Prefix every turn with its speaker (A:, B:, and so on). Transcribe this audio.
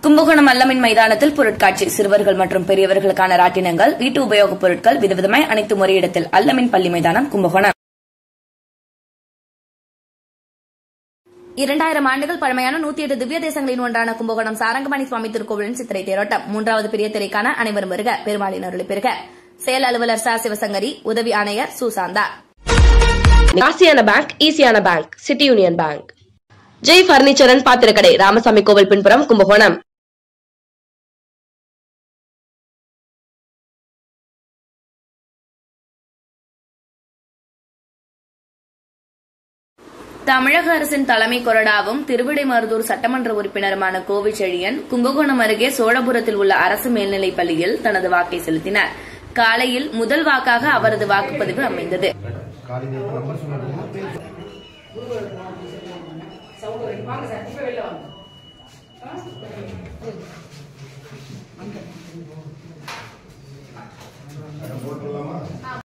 A: கும்பகோணம் அல்லமின் மைதானத்தில் பொருட்காட்சி. சிறுவர்கள் மற்றும் பெரியவர்களுக்கான ராட்டினங்கள், வீட்டு உபயோகப் பொருட்கள் விதவிதமாய் அனைத்து ஒரே இடத்தில். அல்லமின் பள்ளி மைதானம், கும்பகோணம். 2000 ஆண்டுகள் பழமையான 108 திவ்ய தேசங்களின் ஒன்றான கும்பகோணம் சாரங்கபாணி சுவாமி திருக்கோவிலின் சித்திரை தேரோட்டம். 3வது பெரிய திரைக்கான அனைவரும் வருக. பெருமாளின் அருளை பெறுக. செயல் அலுவலர் ச. சிவசங்கரி, உதவி ஆணையர் சுசாந்தா.
B: ராசியான பேங்க், ஈசியான bank, city union bank. Jai furniture and பாத்திரக்கடை, ராமசாமி கோவில் பின்புறம், கும்பகோணம்.
A: தமிழக அரசின் தலைமை கொறடாவும் திருவிடைமருதூர் சட்டமன்ற உறுப்பினருமான கோவிச்செழியன் கும்பகோணம் அருகே சோழபுரத்தில் உள்ள அரசு மேல்நிலைப் பள்ளியில் தனது வாக்கை செலுத்தினார். காலையில் முதல் வாக்காக அவரது வாக்குப்பதிவு அமைந்தது.